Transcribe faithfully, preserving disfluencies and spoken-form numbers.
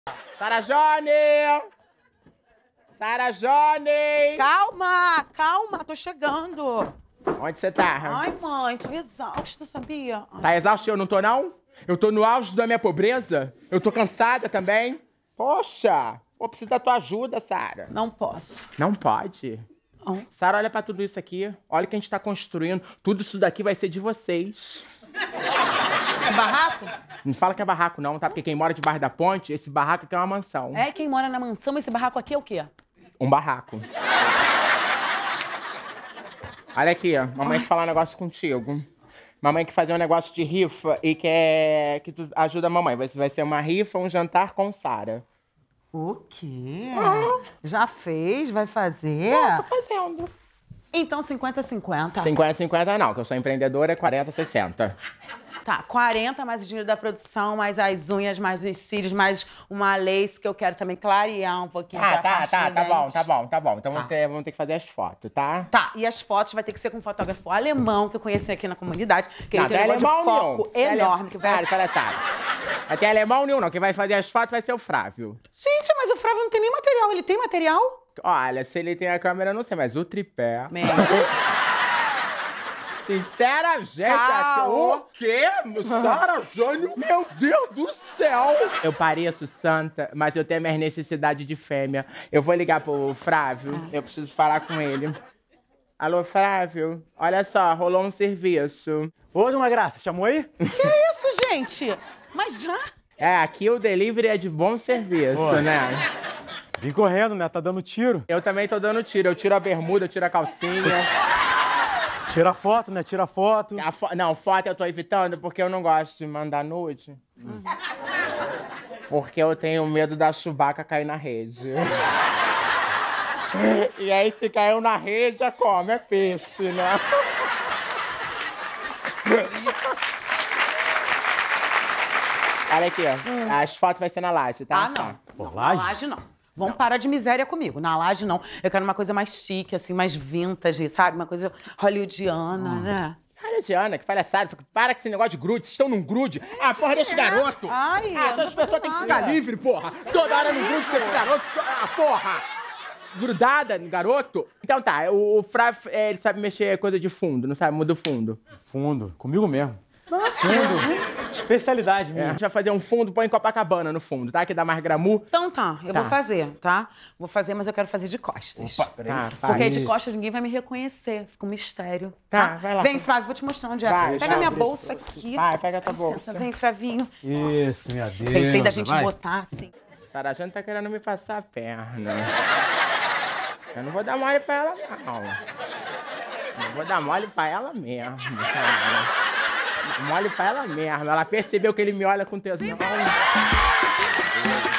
Sara Jone! Sara Jone! Calma, calma, tô chegando. Onde você tá? Ai, mãe, tô exausta, sabia? Ai, Tá exausta e eu não tô, não? Eu tô no auge da minha pobreza? Eu tô cansada também? Poxa! Pô, preciso da tua ajuda, Sara. não posso. Não pode. Não. Sara, olha pra tudo isso aqui. Olha o que a gente tá construindo. Tudo isso daqui vai ser de vocês. Esse barraco? Não fala que é barraco, não, tá? Porque quem mora debaixo da ponte, esse barraco aqui é uma mansão. É, quem mora na mansão, esse barraco aqui é o quê? Um barraco. Olha aqui, ó. Mamãe quer falar um negócio contigo. Mamãe quer fazer um negócio de rifa e quer que tu ajuda a mamãe. Vai vai ser uma rifa, um jantar com Sara. O quê? Já fez? Vai fazer? Tô fazendo. Então cinquenta a cinquenta. cinquenta a cinquenta não, que eu sou empreendedora, é quarenta a sessenta. Tá, quarenta mais o dinheiro da produção, mais as unhas, mais os cílios, mais uma lace que eu quero também clarear um pouquinho. Ah, pra tá, parte tá, do tá bom, dente. tá bom, tá bom. Então Tá. vamos, ter, vamos ter que fazer as fotos, tá? Tá, e as fotos vai ter que ser com um fotógrafo alemão que eu conheci aqui na comunidade, que ele Não, tem um tem negócio de alemão foco nenhum. enorme. Que vai... Cara, olha só. Até alemão nenhum, não. Quem vai fazer as fotos vai ser o Frávio. Gente, mas o Flávio não tem nem material. Ele tem material? Olha, se ele tem a câmera, eu não sei, mas o tripé... Merda. Sinceramente, Caô. o quê? Sara Jane, meu Deus do céu! Eu pareço santa, mas eu tenho minhas necessidades de fêmea. Eu vou ligar pro Frávio, eu preciso falar com ele. Alô, Frávio? Olha só, rolou um serviço. Ô, dona Graça, chamou aí? Que isso, gente? Mas já? É, aqui o delivery é de bom serviço, Oi. né? Vim correndo, né? Tá dando tiro. Eu também tô dando tiro. Eu tiro a bermuda, eu tiro a calcinha. Tira foto, né? Tira foto. A fo- Não, foto eu tô evitando porque eu não gosto de mandar nude. Porque eu tenho medo da Chewbacca cair na rede. E aí, se caiu na rede, é como? É peixe, né? Olha aqui, ó. As fotos vai ser na laje, tá? Ah, não. Pô, não laje? Na laje, não. Vamos parar de miséria comigo. Na laje, não. Eu quero uma coisa mais chique, assim, mais vintage, sabe? Uma coisa hollywoodiana, né? Olha, Diana, que palhaçada. Para com esse negócio de grude. Vocês estão num grude. Ah, porra desse garoto. Ai, ah, eu não as tô pessoas fazendo têm que nada. ficar livre, porra. Toda hora no grude com esse garoto. Ah, porra. Grudada no garoto. Então tá, o, o Frav, é, ele sabe mexer coisa de fundo, não sabe? Muda o fundo. Fundo. Comigo mesmo. Nossa. Fundo. Especialidade É. A minha. gente vai fazer um fundo, põe Copacabana no fundo, tá? Que dá mais glamour. Então tá, eu Tá. vou fazer, tá? Vou fazer, mas eu quero fazer de costas. Opa, peraí. Tá, Porque faz. de costas ninguém vai me reconhecer. Fica um mistério. Tá, vai lá. Vem, Flávio, vou te mostrar onde é. Vai, Pega vai. minha bolsa aqui. Vai, pega a tua Licença, bolsa. Vem, Flavinho. Isso, minha Deus. Pensei da gente vai. botar assim. Sara Jane tá querendo me passar a perna. Eu não vou dar mole pra ela, não. Eu vou dar mole pra ela mesmo, cara. Mole pra ela mesmo. Ela percebeu que ele me olha com tesão.